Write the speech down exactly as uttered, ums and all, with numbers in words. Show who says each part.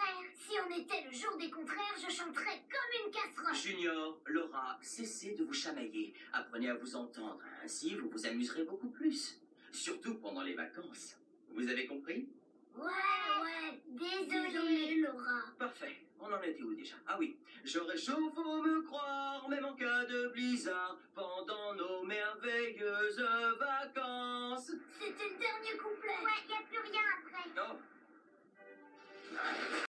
Speaker 1: contraires. Si on était le jour des contraires, je chanterais comme une casserole.
Speaker 2: Junior, Laura, cessez de vous chamailler. Apprenez à vous entendre. Ainsi, vous vous amuserez beaucoup plus. Surtout pendant les vacances. Vous avez compris?
Speaker 1: Ouais, ouais. Désolée, Laura.
Speaker 2: Parfait. On en était où déjà? Ah oui. J'aurais chaud, faut me croire, même en cas de blizzard, pendant nos merveilleuses vacances.
Speaker 1: C'était le dernier couplet.
Speaker 3: Ouais, y a plus rien après.
Speaker 2: Oh.